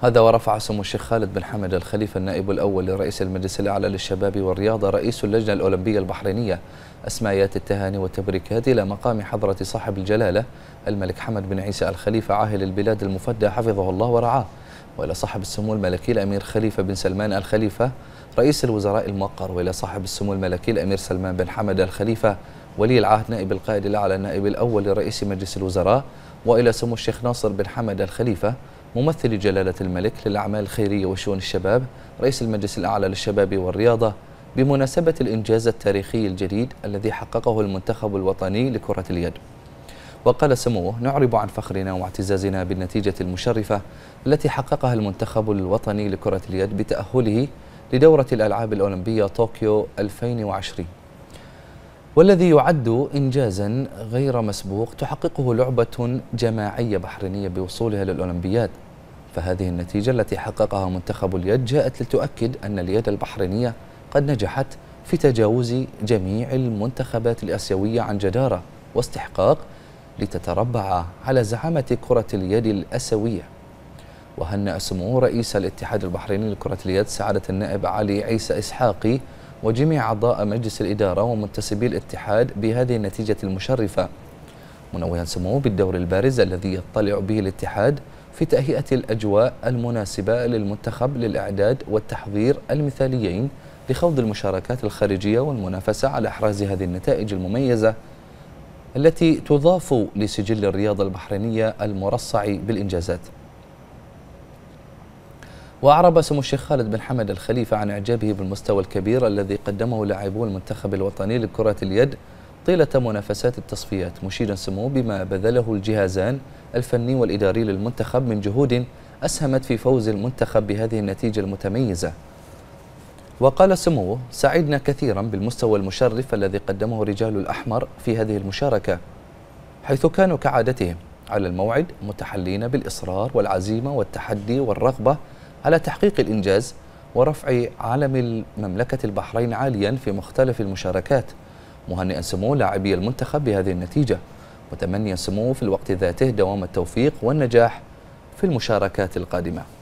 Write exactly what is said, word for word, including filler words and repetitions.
هذا ورفع سمو الشيخ خالد بن حمد الخليفة النائب الأول لرئيس المجلس الأعلى للشباب والرياضة رئيس اللجنة الأولمبية البحرينية أسمايات التهاني والتبريكات إلى مقام حضرة صاحب الجلالة الملك حمد بن عيسى الخليفة عاهل البلاد المفدى حفظه الله ورعاه، وإلى صاحب السمو الملكي الأمير خليفة بن سلمان الخليفة رئيس الوزراء الموقر، وإلى صاحب السمو الملكي الأمير سلمان بن حمد الخليفة ولي العهد نائب القائد الأعلى النائب الأول لرئيس مجلس الوزراء، وإلى سمو الشيخ ناصر بن حمد الخليفة ممثل جلالة الملك للأعمال الخيرية وشؤون الشباب رئيس المجلس الأعلى للشباب والرياضة بمناسبة الإنجاز التاريخي الجديد الذي حققه المنتخب الوطني لكرة اليد. وقال سموه: نعرب عن فخرنا واعتزازنا بالنتيجة المشرفة التي حققها المنتخب الوطني لكرة اليد بتأهله لدورة الألعاب الأولمبية طوكيو ألفين وعشرين، والذي يعد إنجازا غير مسبوق تحققه لعبة جماعية بحرينية بوصولها للأولمبياد. فهذه النتيجة التي حققها منتخب اليد جاءت لتؤكد أن اليد البحرينية قد نجحت في تجاوز جميع المنتخبات الآسيوية عن جدارة واستحقاق لتتربع على زعامة كرة اليد الآسيوية. وهنأ سمو رئيس الاتحاد البحريني لكرة اليد سعادة النائب علي عيسى إسحاقي وجميع أعضاء مجلس الإدارة ومنتسبي الاتحاد بهذه النتيجة المشرفة، منوها سموه بالدور البارز الذي يطلع به الاتحاد في تهيئة الأجواء المناسبة للمنتخب للإعداد والتحضير المثاليين لخوض المشاركات الخارجية والمنافسة على إحراز هذه النتائج المميزة التي تضاف لسجل الرياضة البحرينية المرصع بالإنجازات. وأعرب سمو الشيخ خالد بن حمد الخليفة عن إعجابه بالمستوى الكبير الذي قدمه لاعبو المنتخب الوطني لكرة اليد طيلة منافسات التصفيات، مشيدا سموه بما بذله الجهازان الفني والإداري للمنتخب من جهود أسهمت في فوز المنتخب بهذه النتيجة المتميزة. وقال سموه: سعدنا كثيرا بالمستوى المشرف الذي قدمه رجال الأحمر في هذه المشاركة، حيث كانوا كعادتهم على الموعد متحلين بالإصرار والعزيمة والتحدي والرغبة على تحقيق الإنجاز ورفع علم المملكة البحرين عاليا في مختلف المشاركات، مهنئا سموه لاعبي المنتخب بهذه النتيجة، متمنيا سموه في الوقت ذاته دوام التوفيق والنجاح في المشاركات القادمة.